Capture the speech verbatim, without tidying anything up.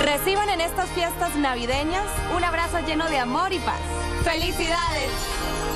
Reciban en estas fiestas navideñas un abrazo lleno de amor y paz. ¡Felicidades!